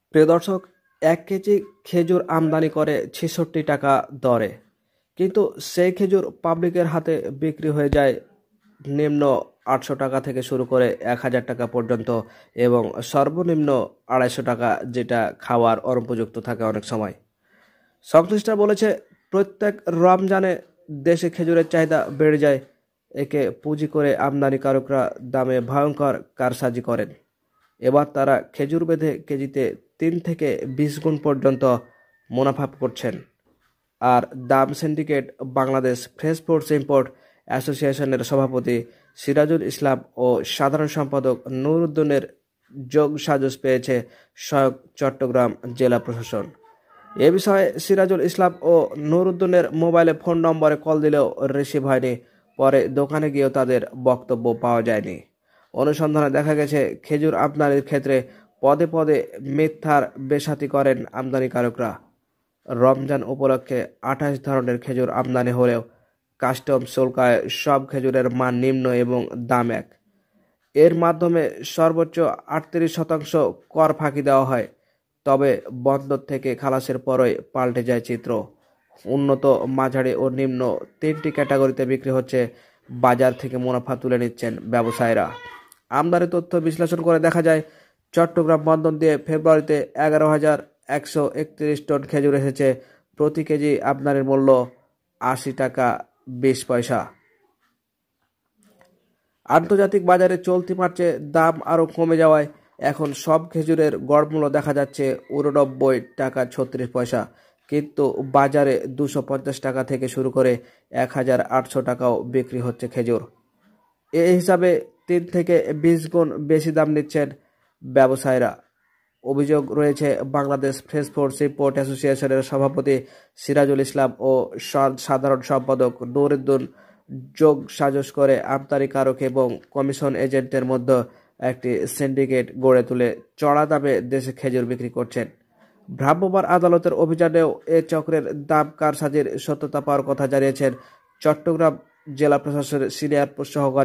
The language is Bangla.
প্রিয় দর্শক, ১ কেজি খেজুর আমদানি করে ৬৬ টাকা দরে, কিন্তু সেই খেজুর পাবলিকের হাতে বিক্রি হয়ে যায় নিম্ন ৮০০ টাকা থেকে শুরু করে ১,০০০ টাকা পর্যন্ত এবং সর্বনিম্ন ২৫০ টাকা, যেটা খাওয়ার অনুপযুক্ত থাকে অনেক সময়। সংশ্লিষ্টরা বলেছে, প্রত্যেক রমজানে দেশে খেজুরের চাহিদা বেড়ে যায়। একে পুঁজি করে আমদানিকারকরা দামে ভয়ঙ্কর কারসাজি করেন। এবার তারা খেজুর বেঁধে কেজিতে ৩ থেকে ২০ গুণ পর্যন্ত মুনাফা করছেন। আর দাম syndicate Bangladesh fresh foods import অ্যাসোসিয়েশনের সভাপতি সিরাজুল ইসলাম ও সাধারণ সম্পাদক নুরুদ্দিনের যোগ সাজস পেয়েছে স্বয়ং চট্টগ্রাম জেলা প্রশাসন। এ বিষয়ে সিরাজুল ইসলাম ও নুরুদ্দিনের মোবাইলে ফোন নম্বরে কল দিলেও রিসিভ হয়নি। পরে দোকানে গিয়েও তাদের বক্তব্য পাওয়া যায়নি। অনুসন্ধানে দেখা গেছে, খেজুর আমদানির ক্ষেত্রে পদে পদে মিথ্যার বেসাতি করেন আমদানিকারকরা। রমজান উপলক্ষে ২৮ ধরনের খেজুর আমদানি হলেও কাস্টম শুল্কায় সব খেজুরের মান নিম্ন এবং দাম এক। এর মাধ্যমে সর্বোচ্চ ৩৮% কর ফাঁকি দেওয়া হয়। তবে বন্দর থেকে খালাসের পরই পাল্টে যায় চিত্র। উন্নত, মাঝারি ও নিম্ন ৩টি ক্যাটাগরিতে বিক্রি হচ্ছে। বাজার থেকে মুনাফা তুলে নিচ্ছেন ব্যবসায়ীরা। আমদানি তথ্য বিশ্লেষণ করে দেখা যায়, চট্টগ্রাম বন্দর দিয়ে ফেব্রুয়ারিতে ১১,১৩১ টন খেজুর এসেছে। প্রতি কেজি আমদানির মূল্য ৮০ টাকা ২০ পয়সা। আন্তর্জাতিক বাজারে চলতি মার্চে দাম আরও কমে যাওয়ায় এখন সব খেজুরের গড় মূল্য দেখা যাচ্ছে ৮৯ টাকা ৩৬ পয়সা, কিন্তু বাজারে ২৫০ টাকা থেকে শুরু করে ১,৮০০ টাকাও বিক্রি হচ্ছে খেজুর। এই হিসাবে ৩ থেকে ২০ গুণ বেশি দাম নিচ্ছেন ব্যবসায়ীরা। অভিযোগ রয়েছে, বাংলাদেশ ফ্রেশ ফুডস ইম্পোর্ট অ্যাসোসিয়েশনের সভাপতি সিরাজুল ইসলাম ও সাধারণ সম্পাদক নুরুদ্দিন যোগ সাজস করে আমদানিকারক এবং কমিশন এজেন্টের মধ্যে একটি সিন্ডিকেট গড়ে তুলে চড়া দামে দেশে খেজুর বিক্রি করছেন। ভ্রাম্যমাণ আদালতের অভিযানেও এ চক্রের দাম কারসাজির সত্যতা পাওয়ার কথা জানিয়েছেন চট্টগ্রাম জেলা প্রশাসনের সিনিয়র সহকারী